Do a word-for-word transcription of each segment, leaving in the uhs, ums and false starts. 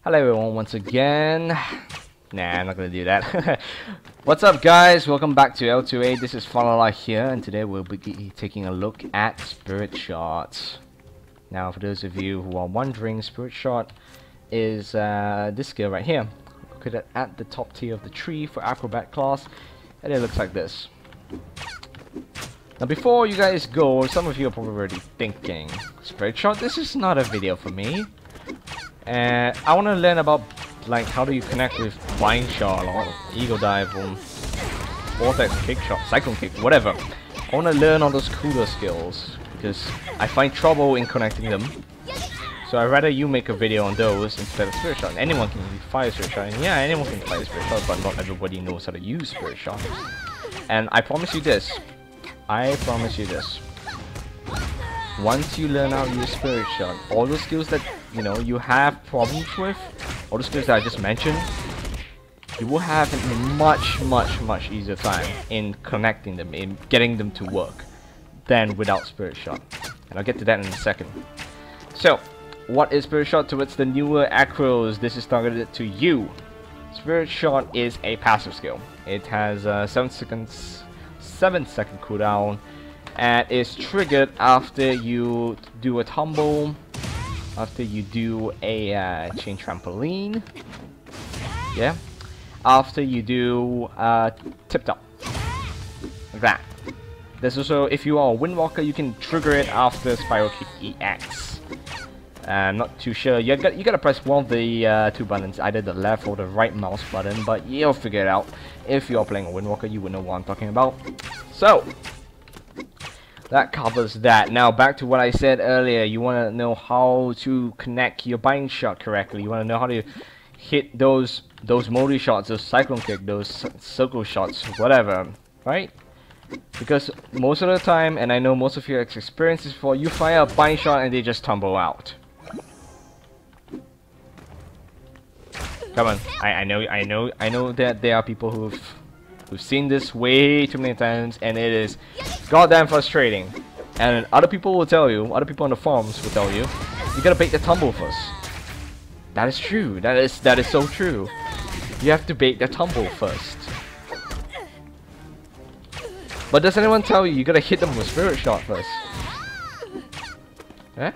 Hello everyone once again. Nah, I'm not gonna do that. What's up guys? Welcome back to L two A. This is Falala here, and today we'll be taking a look at Spirit Shot. Now for those of you who are wondering, Spirit Shot is uh, this skill right here. Located at the top tier of the tree for Acrobat class, and it looks like this. Now before you guys go, some of you are probably already thinking, Spirit Shot, this is not a video for me. And I want to learn about like how do you connect with Blind Shot or Eagle Dive or Vortex Kick Shot, Cyclone Kick, whatever. I want to learn all those cooler skills because I find trouble in connecting them. So I'd rather you make a video on those instead of Spirit Shot. Anyone can fire Spirit Shot, and yeah, anyone can fire Spirit Shot, but not everybody knows how to use Spirit Shot. And I promise you this, I promise you this. Once you learn how to use Spirit Shot, all the skills that you know you have problems with, all the skills that I just mentioned, you will have a much, much, much easier time in connecting them, in getting them to work, than without Spirit Shot. And I'll get to that in a second. So, what is Spirit Shot towards the newer acros? This is targeted to you. Spirit Shot is a passive skill. It has a seven seconds, seven second cooldown, and is triggered after you do a tumble, after you do a uh, chain trampoline, yeah, after you do uh, tip top, like that. There's also, if you are a Windwalker, you can trigger it after Spiral Kick E X. I'm not too sure. You got you gotta press one of the uh, two buttons, either the left or the right mouse button, but you'll figure it out. If you're playing a Windwalker, you would know what I'm talking about. So that covers that. Now back to what I said earlier. You want to know how to connect your bind shot correctly. You want to know how to hit those those multi shots, those cyclone kick, those circle shots, whatever, right? Because most of the time, and I know most of you have experienced this before, you fire a bind shot and they just tumble out. Come on, I, I know, I know, I know that there are people who've who've seen this way too many times, and it is goddamn frustrating. And other people will tell you, other people on the forums will tell you, you gotta bait the tumble first. That is true. That is that is so true. You have to bait the tumble first. But does anyone tell you you gotta hit them with Spirit Shot first? Eh?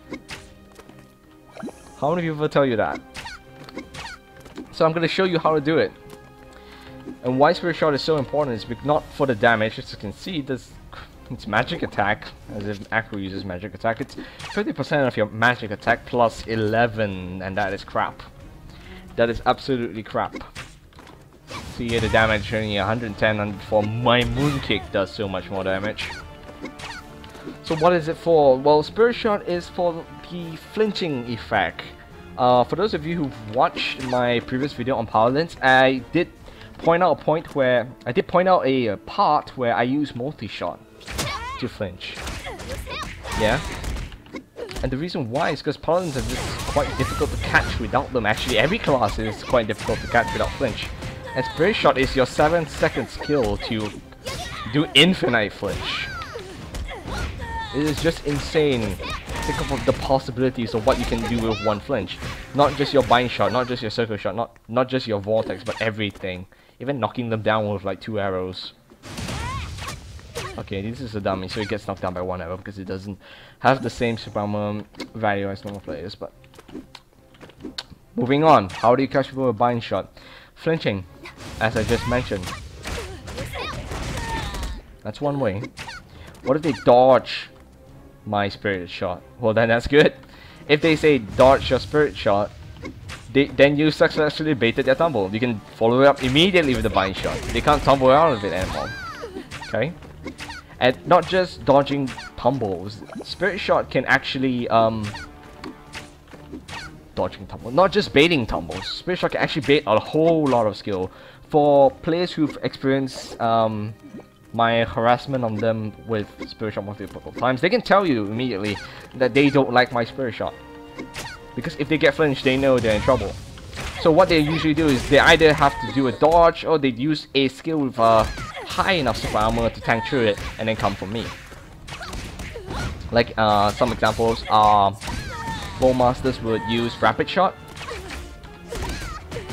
How many people tell you that? So I'm gonna show you how to do it. And why Spirit Shot is so important is not for the damage. As you can see, this it's magic attack, as if Acro uses magic attack. It's fifty percent of your magic attack plus eleven, and that is crap. That is absolutely crap. See here, the damage only one hundred ten, and for my Moon Kick does so much more damage. So what is it for? Well, Spirit Shot is for the flinching effect. Uh, for those of you who've watched my previous video on Power Lens, I did point out a point where I did point out a, a part where I use multi-shot to flinch. Yeah, and the reason why is because paladins are just quite difficult to catch without them. Actually, every class is quite difficult to catch without flinch. And Spirit Shot is your seven second skill to do infinite flinch. It is just insane. Think of the possibilities of what you can do with one flinch. Not just your bind shot, not just your circle shot, not not just your vortex, but everything. Even knocking them down with like two arrows. Okay, this is a dummy, so it gets knocked down by one arrow because it doesn't have the same super armor value as normal players. But moving on, how do you catch people with bind shot? Flinching, as I just mentioned. That's one way. What if they dodge my Spirit Shot? Well, then that's good. If they say dodge your Spirit Shot, they, then you successfully baited their tumble. You can follow it up immediately with the bind shot. They can't tumble out of it anymore. Okay? And not just dodging tumbles. Spirit Shot can actually um dodging tumble. Not just baiting tumbles. Spirit Shot can actually bait a whole lot of skill. For players who've experienced um my harassment on them with Spirit Shot multiple times, they can tell you immediately that they don't like my Spirit Shot. Because if they get flinched, they know they're in trouble. So what they usually do is they either have to do a dodge, or they use a skill with uh, high enough super armor to tank through it and then come for me. Like uh, some examples are Bowmasters would use Rapid Shot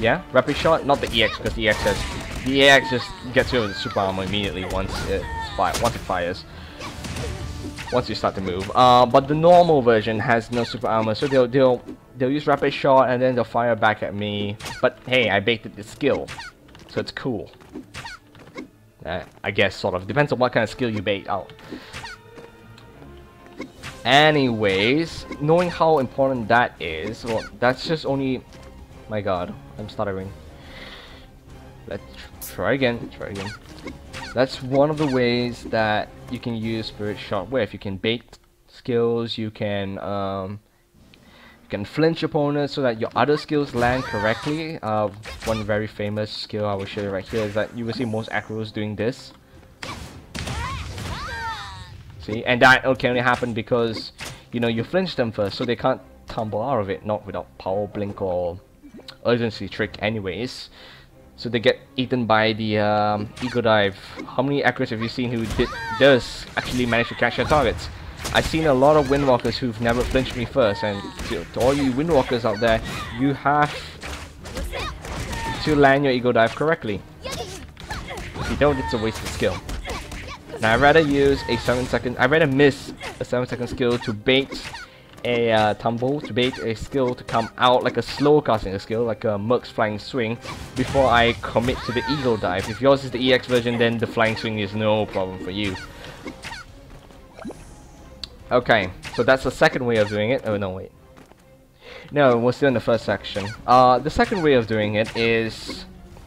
Yeah, rapid shot, not the E X, because the E X has the E X just gets rid of the super armor immediately once it's fire once it fires. Once you start to move. Uh, but the normal version has no super armor, so they'll they'll they'll use rapid shot and then they'll fire back at me. But hey, I baited the skill, so it's cool. Uh, I guess sort of depends on what kind of skill you bait out. Anyways, knowing how important that is, well, that's just only. My God, I'm stuttering. Let's try again. Try again. That's one of the ways that you can use Spirit Shot with. You can bait skills. You can um, you can flinch opponents so that your other skills land correctly. Uh, one very famous skill I will show you right here is that you will see most acros doing this. See, and that can only happen because you know you flinch them first, so they can't tumble out of it. Not without power blink or urgency trick, anyways. So they get eaten by the um, Ego Dive. How many acros have you seen who did does actually manage to catch their targets? I've seen a lot of Windwalkers who've never flinched me first, and to, to all you Windwalkers out there, you have to land your Ego Dive correctly. If you don't, it's a wasted skill. Now I'd rather use a seven second, I'd rather miss a seven second skill to bait a uh, tumble, to bait a skill to come out like a slow casting a skill, like a Merc's Flying Swing, before I commit to the Ego Dive. If yours is the E X version, then the Flying Swing is no problem for you. Okay, so that's the second way of doing it. Oh no, wait. No, we're still in the first section. Uh, the second way of doing it is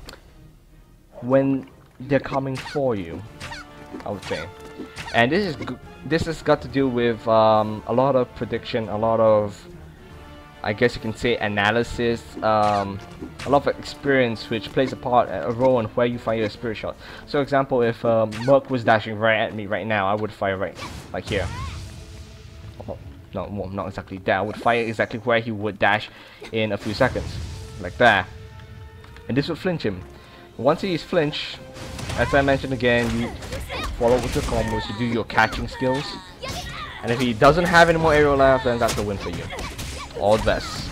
when they're coming for you, I would say. And this is g this has got to do with um, a lot of prediction, a lot of, I guess you can say, analysis, um, a lot of experience, which plays a part, a role in where you fire your Spirit Shot. So, example, if um, Merc was dashing right at me right now, I would fire right, like here. Oh, no, well, not exactly that. I would fire exactly where he would dash in a few seconds, like that. And this would flinch him. Once he is flinched, as I mentioned again, you follow with your combos, you do your catching skills, and if he doesn't have any more aerial left, then that's a win for you. All the best.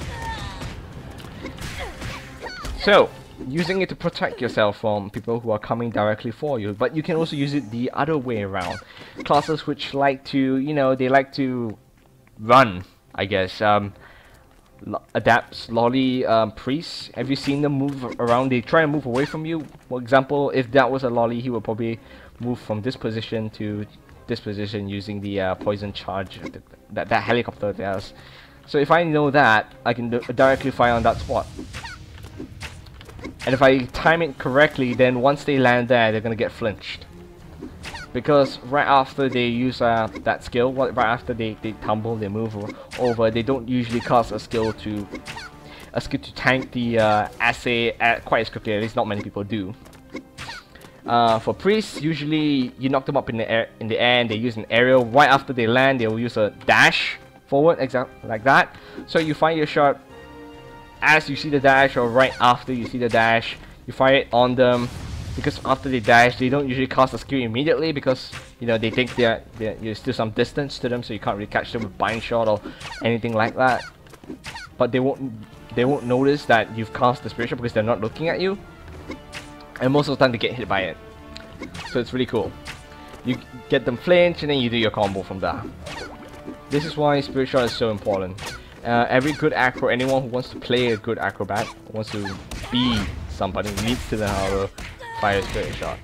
So, using it to protect yourself from people who are coming directly for you, but you can also use it the other way around. Classes which like to, you know, they like to run, I guess. Um, adapts lolly um, priests. Have you seen them move around? They try and move away from you. For example, if that was a lolly, he would probably move from this position to this position using the uh, poison charge that that helicopter does. So if I know that, I can directly fire on that spot. And if I time it correctly, then once they land there, they're gonna get flinched. Because right after they use uh, that skill, right after they, they tumble, they move over, they don't usually cast a skill to a skill to tank the uh, assay at quite as quickly. At least not many people do. Uh, for priests, usually you knock them up in the air, in the air, and they use an aerial. Right after they land, they will use a dash forward, exactly like that. So you fire your shot as you see the dash, or right after you see the dash, you fire it on them. Because after they dash, they don't usually cast a skill immediately because you know they think they're, they're you're still some distance to them, so you can't really catch them with bind shot or anything like that. But they won't they won't notice that you've cast the Spirit Shot because they're not looking at you, and most of the time they get hit by it. So it's really cool. You get them flinch and then you do your combo from there. This is why Spirit Shot is so important. Uh, every good acro, anyone who wants to play a good acrobat, wants to be somebody, needs to know how to fire a Spirit Shot.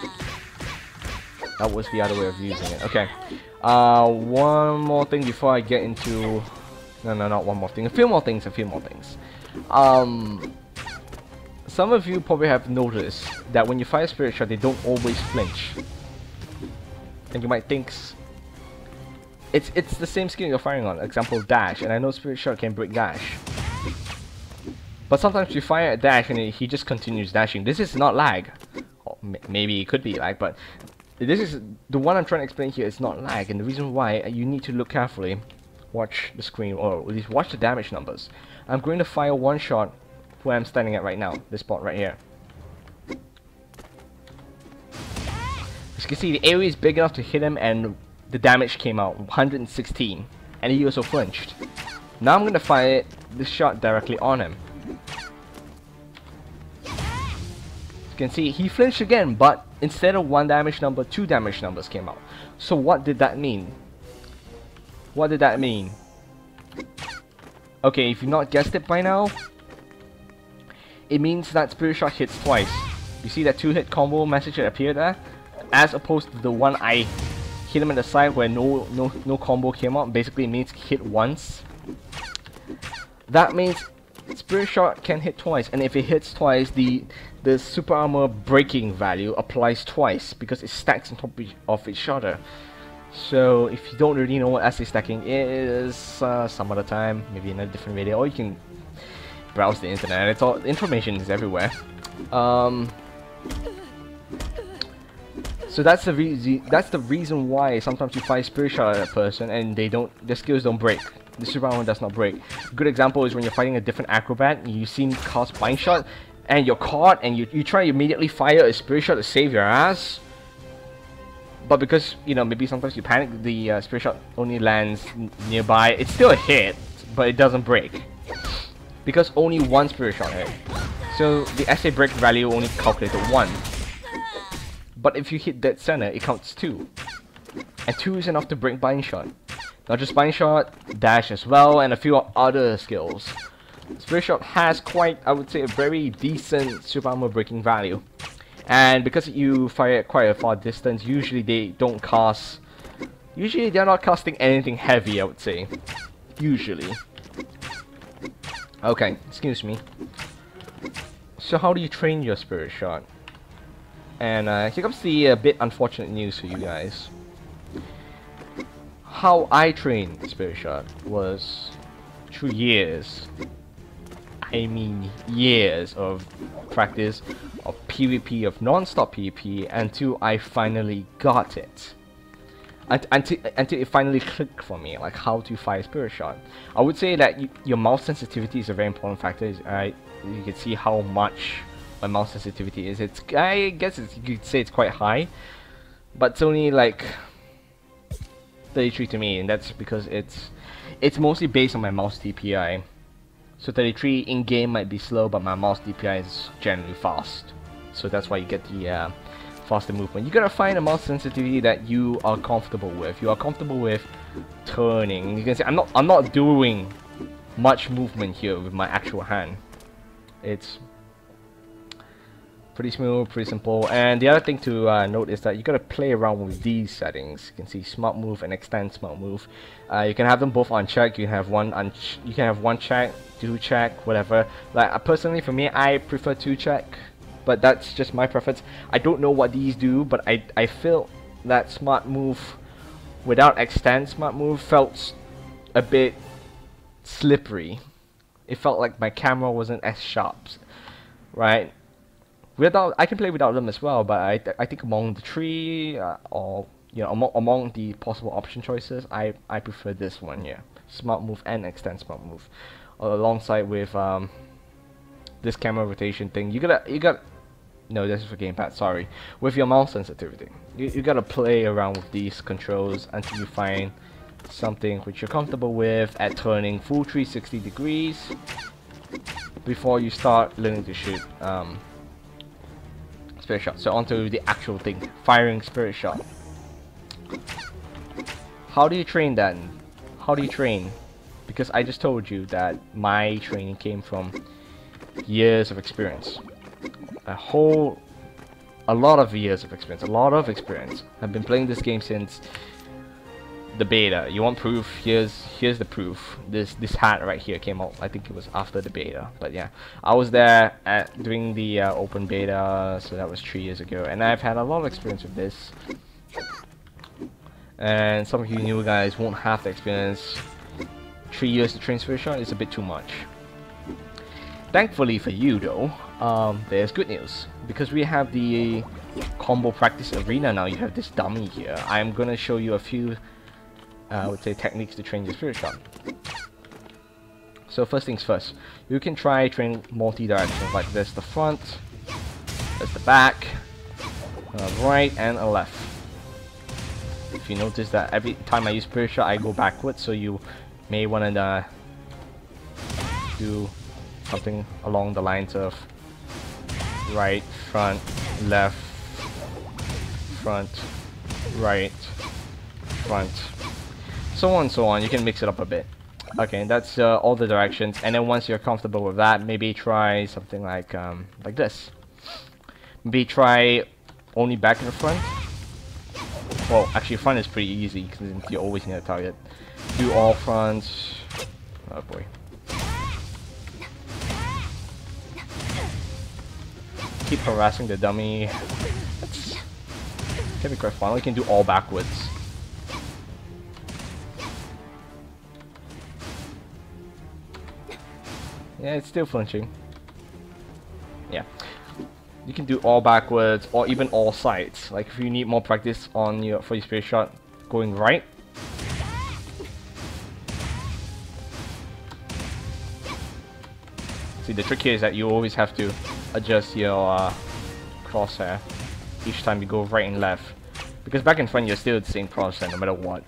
That was the other way of using it. Okay. Uh, one more thing before I get into... No, no, not one more thing. A few more things, a few more things. Um, some of you probably have noticed that when you fire Spirit Shot, they don't always flinch. And you might think... It's, it's the same skill you're firing on. Example, dash. And I know Spirit Shot can break dash. But sometimes you fire a dash and he just continues dashing. This is not lag. Or maybe it could be lag, but this is the one I'm trying to explain here. It's not lag, and the reason why, you need to look carefully, watch the screen, or at least watch the damage numbers. I'm going to fire one shot where I'm standing at right now, this spot right here. As you can see, the area is big enough to hit him, and the damage came out one hundred sixteen, and he also flinched. Now I'm going to fire this shot directly on him. You can see he flinched again, but instead of one damage number, two damage numbers came out. So what did that mean? What did that mean? Okay, if you've not guessed it by now, it means that Spirit Shot hits twice. You see that two-hit combo message that appeared there? As opposed to the one I hit him in the side where no no no combo came out. Basically it means hit once. That means Spirit Shot can hit twice, and if it hits twice, the the super armor breaking value applies twice because it stacks on top of each other. So if you don't really know what assay stacking is, uh, some other time, maybe in a different video, or you can browse the internet. It's all information is everywhere. Um, so that's the reason. That's the reason why sometimes you fire Spirit Shot at a person and they don't, their skills don't break. The super armor does not break. A good example is when you're fighting a different Acrobat, and you see him cast Bind Shot, and you're caught, and you you try to immediately fire a Spirit Shot to save your ass. But because, you know, maybe sometimes you panic, the uh, Spirit Shot only lands nearby. It's still a hit, but it doesn't break. Because only one Spirit Shot hit. So the S A break value only calculated one. But if you hit dead center, it counts two. And two is enough to break Bind Shot. Not just Bind Shot, Dash as well, and a few other skills. Spirit Shot has quite, I would say, a very decent super armor breaking value. And because you fire at quite a far distance, usually they don't cast... Usually they're not casting anything heavy, I would say. Usually. Okay, excuse me. So how do you train your Spirit Shot? And uh, here comes the uh, bit unfortunate news for you guys. How I trained Spirit Shot was through years. I mean years of practice, of PvP, of non-stop PvP, until I finally got it. Until, until it finally clicked for me, like how to fire Spirit Shot. I would say that you, your mouse sensitivity is a very important factor. Uh, you can see how much my mouse sensitivity is. It's, I guess it's, you could say it's quite high, but it's only like thirty-three to me, and that's because it's it's mostly based on my mouse D P I. So thirty-three in-game might be slow, but my mouse D P I is generally fast. So that's why you get the uh, faster movement. You gotta find a mouse sensitivity that you are comfortable with. You are comfortable with turning. You can see I'm not I'm not doing much movement here with my actual hand. It's pretty smooth, pretty simple. And the other thing to uh, note is that you gotta play around with these settings. You can see Smart Move and Extend Smart Move. Uh, you can have them both on check. You can have one on. Ch you can have one check, two check, whatever. Like uh, personally, for me, I prefer two check, but that's just my preference. I don't know what these do, but I I feel that Smart Move without Extend Smart Move felt a bit slippery. It felt like my camera wasn't as sharp, right? Without, I can play without them as well, but I, th I think among the three, uh, or you know, among, among the possible option choices, I I prefer this one here, Smart Move and Extend Smart Move, alongside with um this camera rotation thing. You gotta you got no, this is for gamepad. Sorry, with your mouse sensitivity, you you gotta play around with these controls until you find something which you're comfortable with at turning full three hundred sixty degrees before you start learning to shoot. Um, Spirit Shot. So onto the actual thing, firing Spirit Shot. How do you train then? How do you train? Because I just told you that my training came from years of experience. A whole, a lot of years of experience, a lot of experience. I've been playing this game since the beta. You want proof? Here's here's the proof. This this hat right here came out. I think it was after the beta, but yeah, I was there at during the uh, open beta, so that was three years ago, and I've had a lot of experience with this. And some of you new guys won't have the experience. Three years to train Spirit Shot is a bit too much. Thankfully for you though, um, there's good news, because we have the combo practice arena now. You have this dummy here. I'm gonna show you a few Uh, I would say techniques to train your Spirit Shot. So first things first, you can try training multi-direction, like there's the front, there's the back, a right and a left. If you notice that every time I use Spirit Shot I go backwards, so you may want to uh, do something along the lines of right, front, left, front, right, front, so on and so on. You can mix it up a bit. Okay, that's uh, all the directions, and then once you're comfortable with that, maybe try something like um, like this. Maybe try only back and front. Well, actually front is pretty easy because you're always near the target. Do all fronts. Oh boy. Keep harassing the dummy. That's can be quite fun. We can do all backwards. Yeah, it's still flinching. Yeah. You can do all backwards or even all sides. Like if you need more practice on your for your spirit shot going right. See, the trick here is that you always have to adjust your uh, crosshair each time you go right and left. Because back and front you're still the same crosshair no matter what.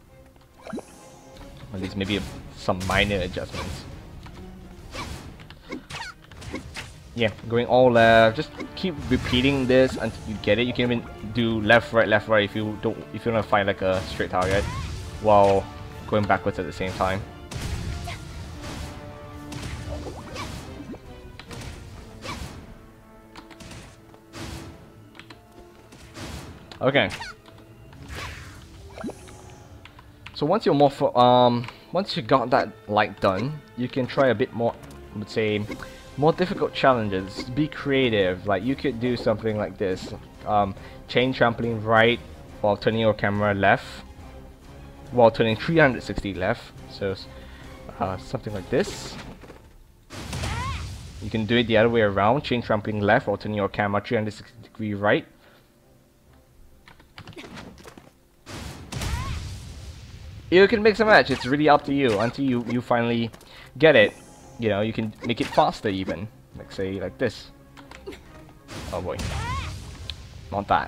At least maybe a, some minor adjustments. Yeah, going all left. Just keep repeating this until you get it. You can even do left, right, left, right if you don't if you want to find like a straight target while going backwards at the same time. Okay. So once you're more for, um once you got that light done, you can try a bit more, I would say, more difficult challenges. Be creative. Like you could do something like this. Um, chain trampoline right while turning your camera left, while turning three hundred sixty left. So uh, something like this. You can do it the other way around. Chain trampoline left while turning your camera three hundred sixty degree right. You can mix and match. It's really up to you until you you finally get it. You know, you can make it faster even. Like say like this. Oh boy. Not that.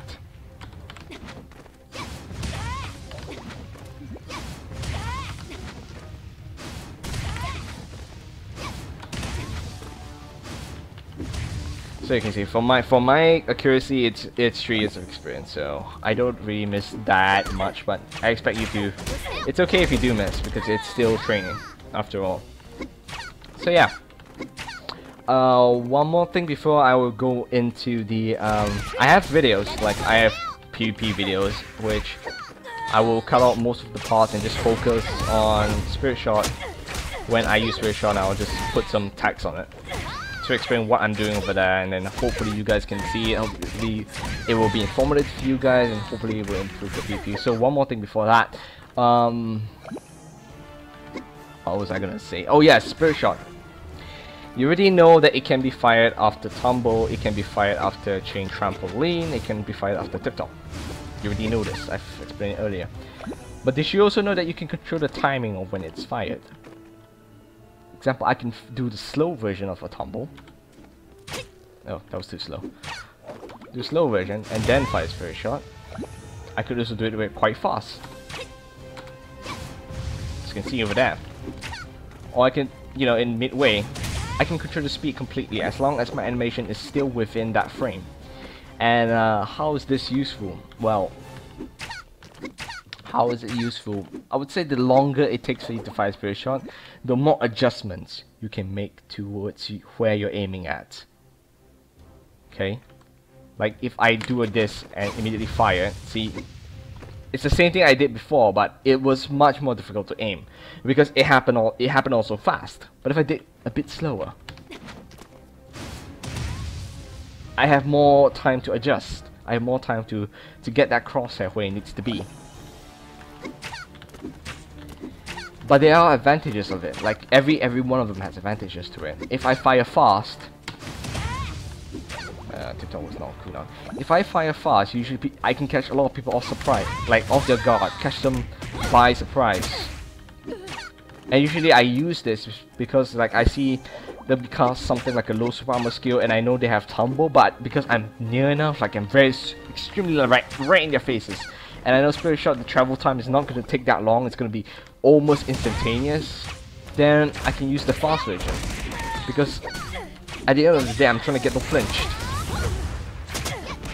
So you can see for my for my accuracy it's it's three years of experience, so I don't really miss that much, but I expect you to. It's okay if you do miss because it's still training after all. So yeah. Uh, one more thing before I will go into the um, I have videos, like I have PvP videos, which I will cut out most of the parts and just focus on Spirit Shot. When I use Spirit Shot, I'll just put some text on it to explain what I'm doing over there, and then hopefully you guys can see it. Hopefully it will be informative to you guys, and hopefully it will improve the PvP. So one more thing before that. Um, what was I gonna say? Oh yeah, Spirit Shot. You already know that it can be fired after tumble, it can be fired after chain trampoline, it can be fired after tip-top. You already know this, I've explained it earlier. But did you also know that you can control the timing of when it's fired? Example, I can f do the slow version of a tumble. Oh, that was too slow. Do slow version and then fire Spirit Shot. I could also do it quite fast. As you can see over there. Or I can, you know, in midway, I can control the speed completely as long as my animation is still within that frame. And uh, how is this useful? Well, how is it useful? I would say the longer it takes for you to fire Spirit Shot, the more adjustments you can make towards you, where you're aiming at. Okay? Like if I do a this and immediately fire, see, it's the same thing I did before, but it was much more difficult to aim because it happened all it happened also fast. But if I did a bit slower, I have more time to adjust. I have more time to to get that crosshair where it needs to be. But there are advantages of it. Like every every one of them has advantages to it. If I fire fast, uh, tip-top was not cool down. If I fire fast, usually pe I can catch a lot of people off surprise, like off their guard, catch them by surprise. And usually I use this because like I see them cast something like a low super armor skill and I know they have tumble, but because I'm near enough, like I'm very extremely right right in their faces, and I know Spirit Shot, the travel time is not going to take that long, it's going to be almost instantaneous, then I can use the fast version. Because at the end of the day, I'm trying to get them flinched.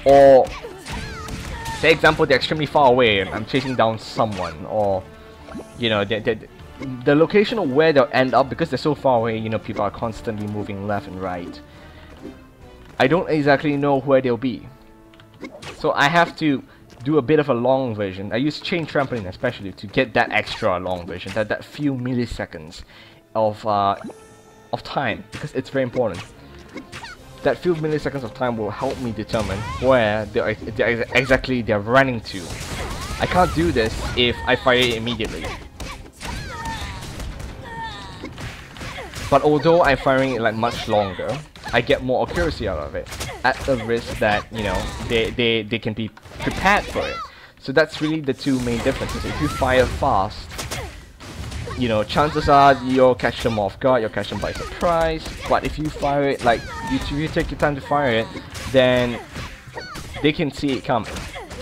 Or, say example, they're extremely far away and I'm chasing down someone, or, you know, they, they, the location of where they'll end up, because they're so far away, you know, people are constantly moving left and right. I don't exactly know where they'll be. So I have to do a bit of a long version. I use chain trampoline especially to get that extra long version, that, that few milliseconds of, uh, of time, because it's very important. That few milliseconds of time will help me determine where they're, they're exactly they're running to. I can't do this if I fire it immediately. But although I'm firing it like much longer, I get more accuracy out of it, at the risk that, you know, they, they, they can be prepared for it. So that's really the two main differences. If you fire fast, you know, chances are you'll catch them off guard, you'll catch them by surprise. But if you fire it, like, you, if you take your time to fire it, then they can see it coming.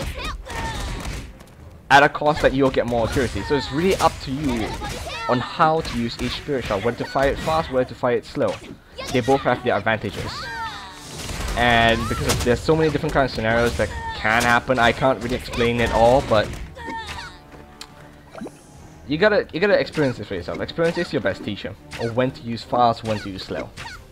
At a cost that you'll get more accuracy. So it's really up to you on how to use each spirit shot, whether to fire it fast, whether to fire it slow. They both have their advantages. And because there's so many different kinds of scenarios that can happen, I can't really explain it all, but You gotta, you gotta experience it for yourself. Experience is your best teacher. Or when to use fast, when to use slow.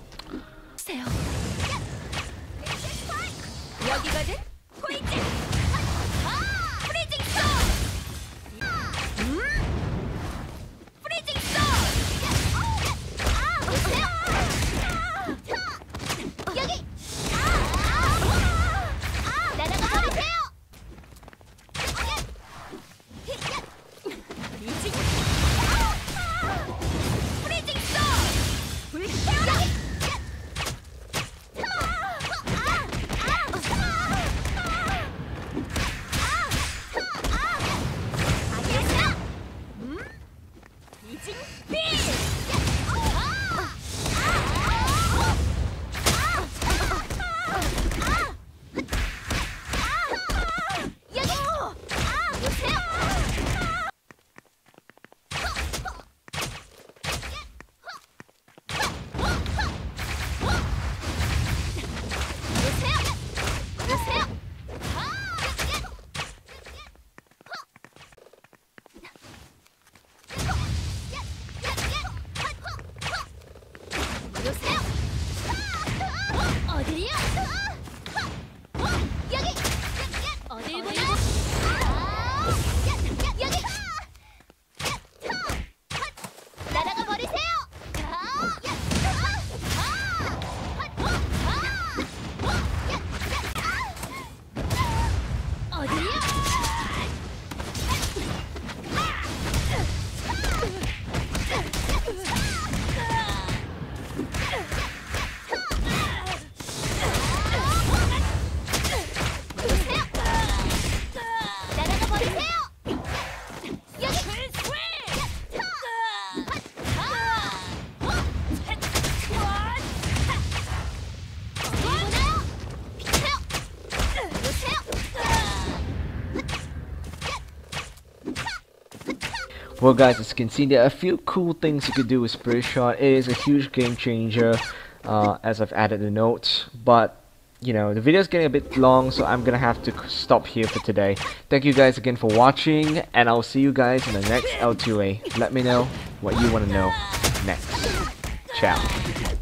Well guys, as you can see, there are a few cool things you could do with Spirit Shot. It is a huge game changer, uh, as I've added the notes, but you know, the video is getting a bit long, so I'm gonna have to stop here for today. Thank you guys again for watching, and I'll see you guys in the next L two A. Let me know what you want to know next. Ciao.